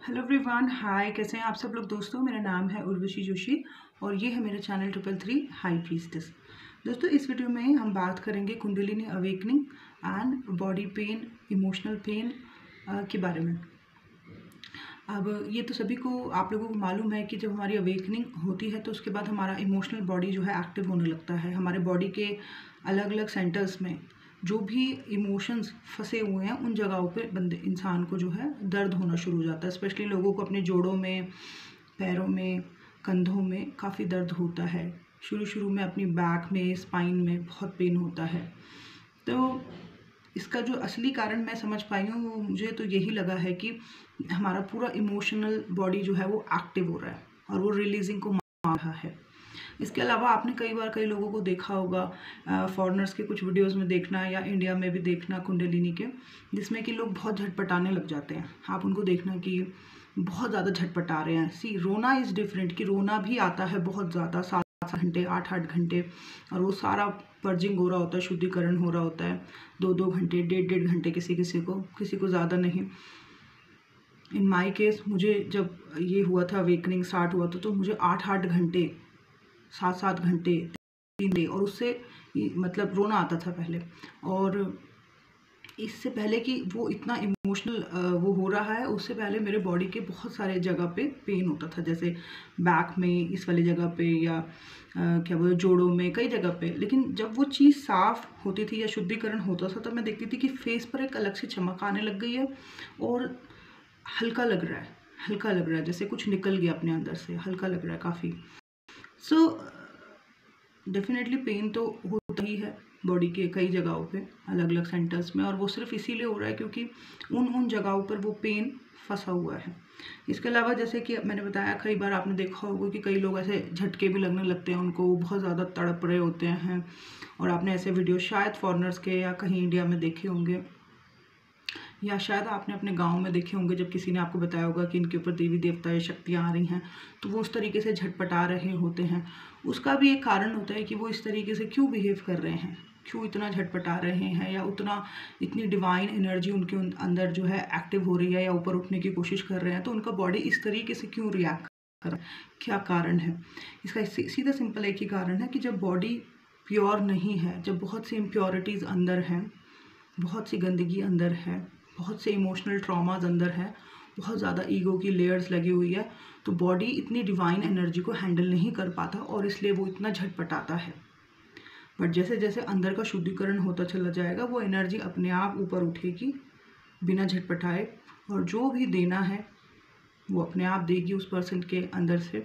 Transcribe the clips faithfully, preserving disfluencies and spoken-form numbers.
Hello everyone, हाय। कैसे हैं आप सब लोग दोस्तों। मेरा नाम है उर्वशी जोशी और ये है मेरा channel triple three high priestess. दोस्तों, इस वीडियो में हम बात करेंगे kundalini awakening and body pain, emotional pain के बारे में। अब ये तो सभी को, आप लोगों को मालूम है कि जब हमारी अवेकनिंग होती है तो उसके बाद हमारा इमोशनल बॉडी जो है एक्टिव होने लगता है। हमारे बॉडी के अलग अलग सेंटर्स में जो भी इमोशंस फंसे हुए हैं उन जगहों पे बंदे इंसान को जो है दर्द होना शुरू हो जाता है। स्पेशली लोगों को अपने जोड़ों में, पैरों में, कंधों में काफ़ी दर्द होता है। शुरू शुरू में अपनी बैक में, स्पाइन में बहुत पेन होता है। तो इसका जो असली कारण मैं समझ पाई हूँ वो मुझे तो यही लगा है कि हमारा पूरा इमोशनल बॉडी जो है वो एक्टिव हो रहा है और वो रिलीजिंग को मांग रहा है। इसके अलावा आपने कई बार कई लोगों को देखा होगा, फॉरेनर्स के कुछ वीडियोस में देखना या इंडिया में भी देखना कुंडलिनी के, जिसमें कि लोग बहुत झटपटाने लग जाते हैं। आप उनको देखना कि बहुत ज़्यादा झटपटा रहे हैं। सी रोना इज़ डिफरेंट, कि रोना भी आता है बहुत ज़्यादा, सात सात घंटे, आठ आठ घंटे, और वो सारा पर्जिंग हो रहा होता है, शुद्धिकरण हो रहा होता है दो दो घंटे, डेढ़ डेढ़ घंटे, किसी किसी को किसी को ज़्यादा नहीं। इन माई केस मुझे जब ये हुआ था, अवेकनिंग स्टार्ट हुआ था, तो मुझे आठ आठ घंटे, सात सात घंटे, तीन डे, और उससे मतलब रोना आता था पहले। और इससे पहले कि वो इतना इमोशनल वो हो रहा है, उससे पहले मेरे बॉडी के बहुत सारे जगह पे पेन होता था, जैसे बैक में, इस वाली जगह पे, या आ, क्या बोलते जोड़ों में, कई जगह पे। लेकिन जब वो चीज़ साफ़ होती थी या शुद्धिकरण होता था, तब मैं देखती थी कि फेस पर एक अलग से चमक आने लग गई है और हल्का लग रहा है, हल्का लग रहा है, जैसे कुछ निकल गया अपने अंदर से, हल्का लग रहा है काफ़ी। सो डेफिनेटली पेन तो होता ही है बॉडी के कई जगहों पे, अलग अलग सेंटर्स में, और वो सिर्फ इसीलिए हो रहा है क्योंकि उन उन जगहों पर वो पेन फंसा हुआ है। इसके अलावा जैसे कि मैंने बताया, कई बार आपने देखा होगा कि कई लोग ऐसे झटके भी लगने लगते हैं उनको, बहुत ज़्यादा तड़प रहे होते हैं। और आपने ऐसे वीडियो शायद फॉरेनर्स के या कहीं इंडिया में देखे होंगे, या शायद आपने अपने गांव में देखे होंगे, जब किसी ने आपको बताया होगा कि इनके ऊपर देवी देवता या शक्तियाँ आ रही हैं, तो वो उस तरीके से झटपटा रहे होते हैं। उसका भी एक कारण होता है कि वो इस तरीके से क्यों बिहेव कर रहे हैं, क्यों इतना झटपटा रहे हैं, या उतना इतनी डिवाइन एनर्जी उनके अंदर जो है एक्टिव हो रही है, या ऊपर उठने की कोशिश कर रहे हैं, तो उनका बॉडी इस तरीके से क्यों रिएक्ट कर रहा है, क्या कारण है। इसका सीधा सिंपल एक ही कारण है कि जब बॉडी प्योर नहीं है, जब बहुत सी इम्प्योरिटीज़ अंदर हैं, बहुत सी गंदगी अंदर है, बहुत से इमोशनल ट्रॉमाज अंदर है, बहुत ज़्यादा ईगो की लेयर्स लगी हुई है, तो बॉडी इतनी डिवाइन एनर्जी को हैंडल नहीं कर पाता और इसलिए वो इतना झटपटाता है। बट जैसे जैसे अंदर का शुद्धिकरण होता चला जाएगा, वो एनर्जी अपने आप ऊपर उठेगी बिना झटपटाए, और जो भी देना है वो अपने आप देगी उस पर्सन के अंदर से,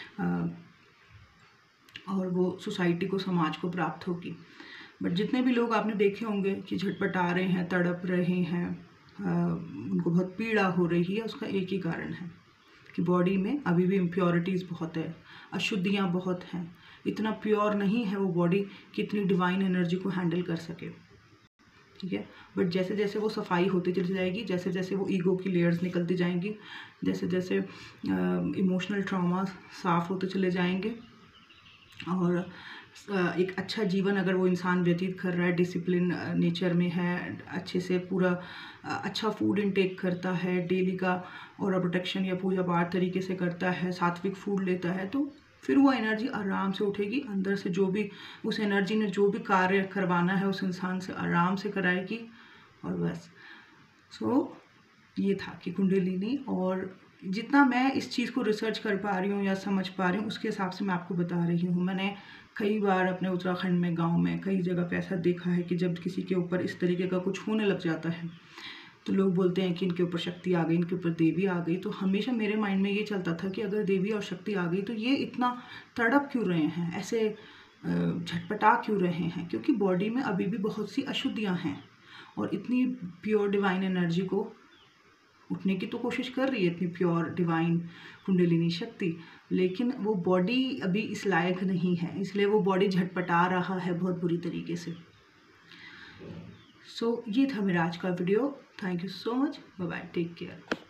और वो सोसाइटी को, समाज को प्राप्त होगी। बट जितने भी लोग आपने देखे होंगे कि झटपटा रहे हैं, तड़प रहे हैं, आ, उनको बहुत पीड़ा हो रही है, उसका एक ही कारण है कि बॉडी में अभी भी इम्प्योरिटीज़ बहुत है, अशुद्धियाँ बहुत हैं, इतना प्योर नहीं है वो बॉडी कि इतनी डिवाइन एनर्जी को हैंडल कर सके। ठीक है, बट जैसे जैसे वो सफाई होती चली जाएगी, जैसे जैसे वो ईगो की लेयर्स निकलती जाएंगी, जैसे जैसे इमोशनल ट्रॉमा साफ होते चले जाएंगे, और एक अच्छा जीवन अगर वो इंसान व्यतीत कर रहा है, डिसिप्लिन नेचर में है, अच्छे से पूरा अच्छा फूड इनटेक करता है डेली का, और प्रोटेक्शन या पूजा पाठ तरीके से करता है, सात्विक फूड लेता है, तो फिर वो एनर्जी आराम से उठेगी अंदर से। जो भी उस एनर्जी ने जो भी कार्य करवाना है उस इंसान से आराम से कराएगी, और बस। सो so, ये था कि कुंडलिनी, और जितना मैं इस चीज़ को रिसर्च कर पा रही हूँ या समझ पा रही हूँ, उसके हिसाब से मैं आपको बता रही हूँ। मैंने कई बार अपने उत्तराखंड में, गांव में, कई जगह पे ऐसा देखा है कि जब किसी के ऊपर इस तरीके का कुछ होने लग जाता है, तो लोग बोलते हैं कि इनके ऊपर शक्ति आ गई, इनके ऊपर देवी आ गई। तो हमेशा मेरे माइंड में ये चलता था कि अगर देवी और शक्ति आ गई तो ये इतना तड़प क्यों रहे हैं, ऐसे झटपटा क्यों रहे हैं, क्योंकि बॉडी में अभी भी बहुत सी अशुद्धियाँ हैं, और इतनी प्योर डिवाइन एनर्जी को उठने की तो कोशिश कर रही है, इतनी प्योर डिवाइन कुंडलिनी शक्ति, लेकिन वो बॉडी अभी इस लायक नहीं है, इसलिए वो बॉडी झटपटा रहा है बहुत बुरी तरीके से। सो so, ये था मेरा आज का video. Thank you so much, bye bye, take care.